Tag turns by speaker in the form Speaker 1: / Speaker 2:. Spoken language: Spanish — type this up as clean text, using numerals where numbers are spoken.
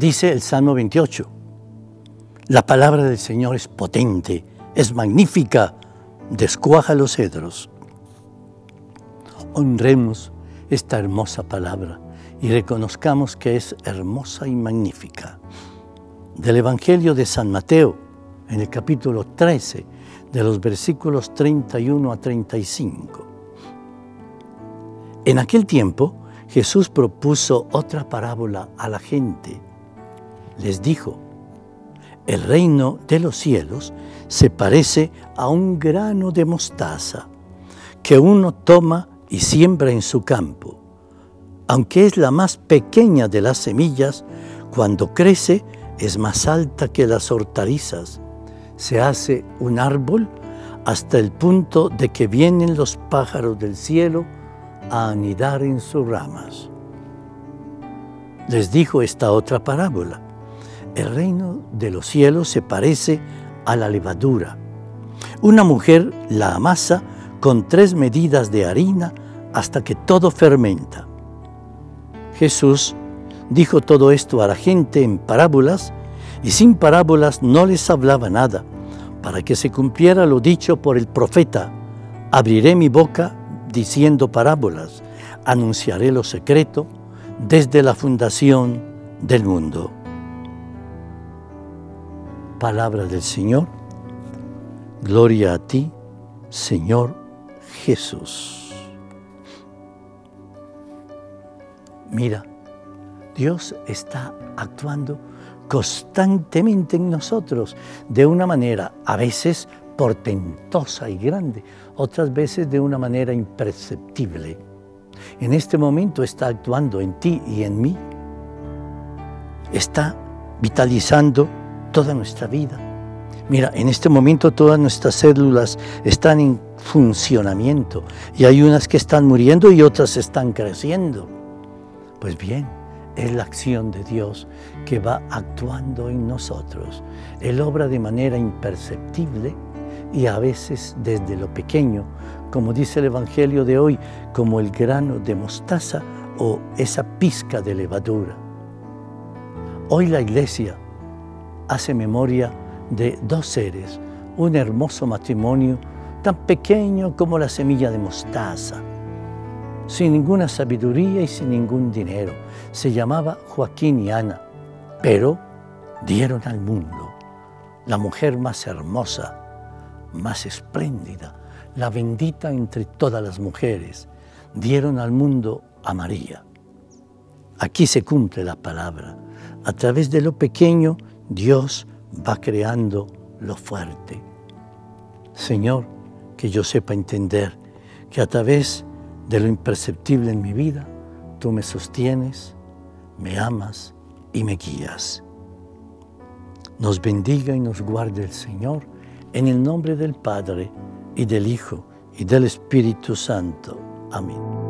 Speaker 1: Dice el Salmo 28, la palabra del Señor es potente, es magnífica, descuaja los cedros. Honremos esta hermosa palabra y reconozcamos que es hermosa y magnífica. Del Evangelio de San Mateo, en el capítulo 13, de los versículos 31 a 35. En aquel tiempo, Jesús propuso otra parábola a la gente. Les dijo, el reino de los cielos se parece a un grano de mostaza que uno toma y siembra en su campo. Aunque es la más pequeña de las semillas, cuando crece es más alta que las hortalizas. Se hace un árbol hasta el punto de que vienen los pájaros del cielo a anidar en sus ramas. Les dijo esta otra parábola. El reino de los cielos se parece a la levadura. Una mujer la amasa con 3 medidas de harina hasta que todo fermenta. Jesús dijo todo esto a la gente en parábolas, y sin parábolas no les hablaba nada, para que se cumpliera lo dicho por el profeta: abriré mi boca diciendo parábolas, anunciaré lo secreto desde la fundación del mundo. Palabra del Señor. Gloria a ti, Señor Jesús. Mira, Dios está actuando constantemente en nosotros de una manera a veces portentosa y grande, otras veces de una manera imperceptible. En este momento está actuando en ti y en mí. Está vitalizando toda nuestra vida. Mira, en este momento todas nuestras células están en funcionamiento y hay unas que están muriendo y otras están creciendo. Pues bien, es la acción de Dios que va actuando en nosotros. Él obra de manera imperceptible y a veces desde lo pequeño, como dice el Evangelio de hoy, como el grano de mostaza o esa pizca de levadura. Hoy la Iglesia hace memoria de 2 seres, un hermoso matrimonio tan pequeño como la semilla de mostaza, sin ninguna sabiduría y sin ningún dinero. Se llamaba Joaquín y Ana, pero dieron al mundo la mujer más hermosa, más espléndida, la bendita entre todas las mujeres. Dieron al mundo a María. Aquí se cumple la palabra. A través de lo pequeño, Dios va creando lo fuerte. Señor, que yo sepa entender que a través de lo imperceptible en mi vida, tú me sostienes, me amas y me guías. Nos bendiga y nos guarde el Señor, en el nombre del Padre, y del Hijo, y del Espíritu Santo. Amén.